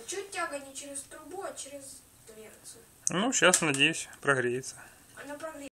чуть тяга не через трубу, а через дверцу. Ну, сейчас, надеюсь, прогреется. Она прогреется.